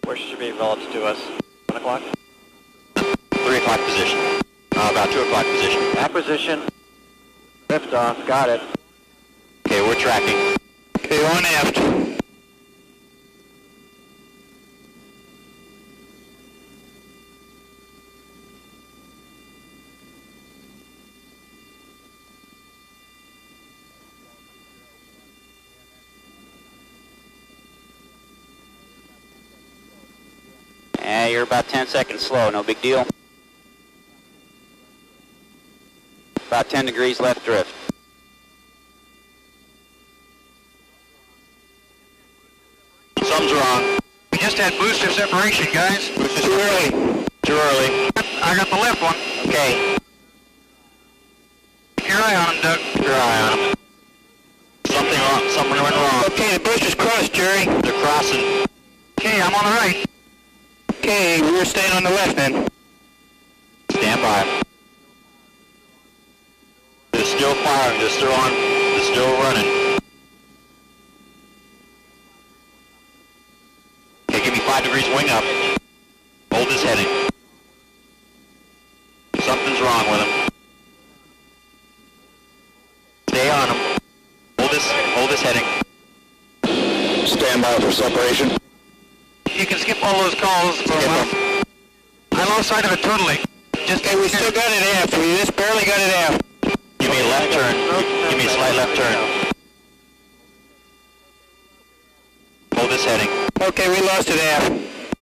Where should be relative to us? 1 o'clock? 3 o'clock position. About 2 o'clock position. Acquisition. Lift off. Got it. Okay, we're tracking. Okay, on aft. You're about 10 seconds slow, no big deal. About 10 degrees left drift. Something's wrong. We just had booster separation, guys. Booster too early. Too early. I got the left one. Okay. Keep your eye on him, Doug. Keep your eye on him. Something wrong. Something went wrong. Okay, the booster's crossed, Jerry. They're crossing. Okay, I'm on the right. Okay, we're staying on the left then. Stand by. They're still firing. They're still on. They're still running. Okay, give me 5 degrees wing up. Hold this heading. Something's wrong with him. Stay on him. Hold this heading. Stand by for separation. You can skip all those calls for a while. I lost sight of it totally. Just okay, we still got it aft. We just barely got it aft. Give me a left turn. Give me a slight left turn. Hold this heading. Okay, we lost it aft.